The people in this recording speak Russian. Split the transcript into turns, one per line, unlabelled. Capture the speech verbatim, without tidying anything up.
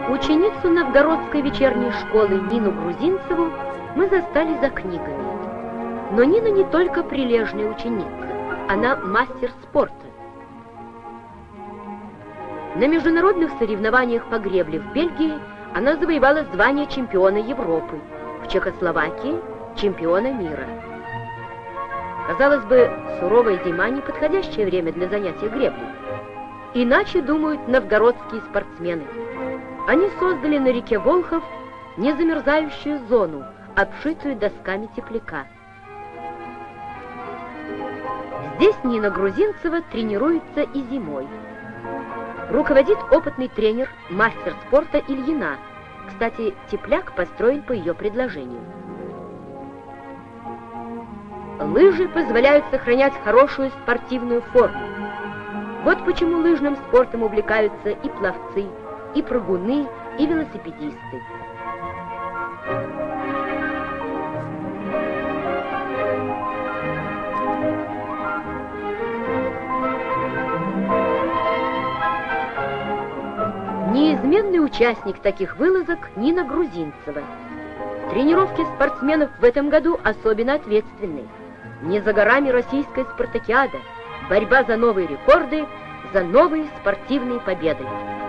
Ученицу новгородской вечерней школы Нину Грузинцеву мы застали за книгами. Но Нина не только прилежная ученица, она мастер спорта. На международных соревнованиях по гребле в Бельгии она завоевала звание чемпиона Европы, в Чехословакии – чемпиона мира. Казалось бы, суровая зима – неподходящее время для занятия греблей. Иначе думают новгородские спортсмены. Они создали на реке Волхов незамерзающую зону, обшитую досками тепляка. Здесь Нина Грузинцева тренируется и зимой. Руководит опытный тренер, мастер спорта Ильина. Кстати, тепляк построен по ее предложению. Лыжи позволяют сохранять хорошую спортивную форму. Вот почему лыжным спортом увлекаются и пловцы, и прыгуны, и велосипедисты. Неизменный участник таких вылазок Нина Грузинцева. Тренировки спортсменов в этом году особенно ответственны. Не за горами российская спартакиада, борьба за новые рекорды, за новые спортивные победы.